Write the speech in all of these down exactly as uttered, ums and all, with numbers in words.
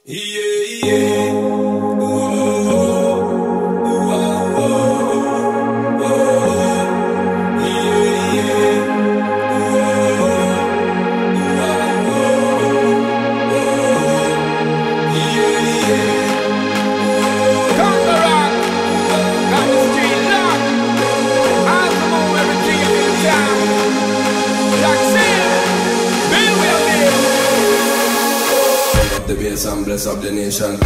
Yeah, yeah. Ooh, oh, oh, oh, oh, oh. Yeah, yeah. Ooh, oh, oh, oh, oh. Yeah, yeah. Conqueror, got the street locked. I'll come on everything in town. Jackson, Bill will be. The bass and bless up the nation.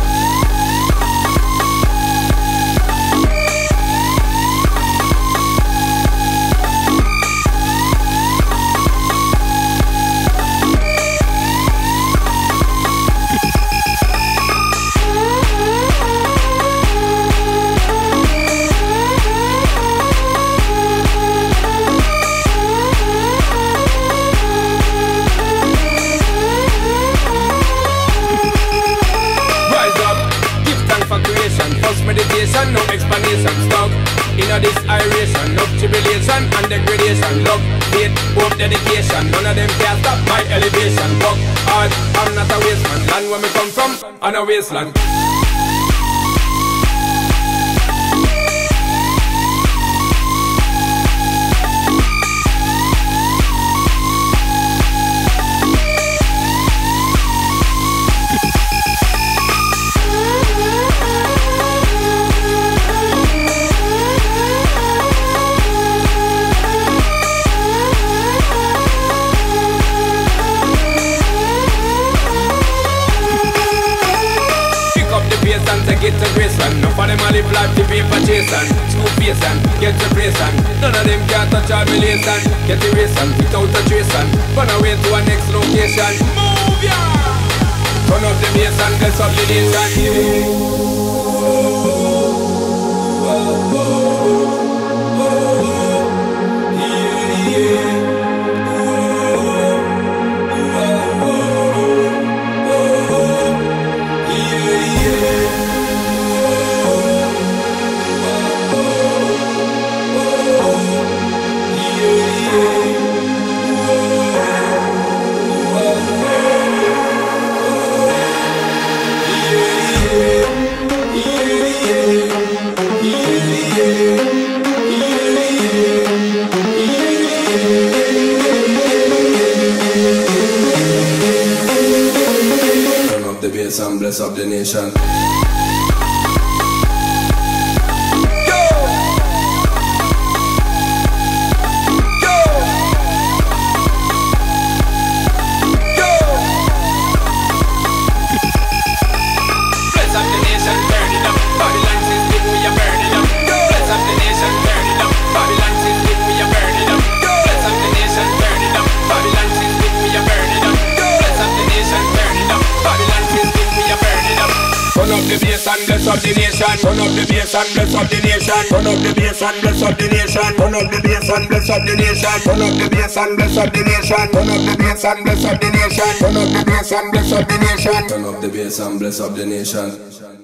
First meditation, no explanation. Stuck in a this iration, no tribulation and degradation. Love, hate, hope, dedication. None of them can stop my elevation. Fuck hard, I'm not a waste man. Land where me come from, on a wasteland. And take it to Grayson. None of them a live life to pay for chasing. Screw face and get to bracing. None of them can touch our relation. Get the racing, fit out a tracing. Run away to our next location. Move ya! Turn up the bass and bless up the nation. The bass and bless up the nation. Turn up the bass and bless up the nation. Turn up the bass and bless up the nation. Turn up the bass and bless up the nation. Turn up the bass and bless up the nation. Turn up the bass and bless up the nation. Turn up the bass and bless up the nation. Turn up the bass and bless up the nation. Turn up the bass and bless up the nation.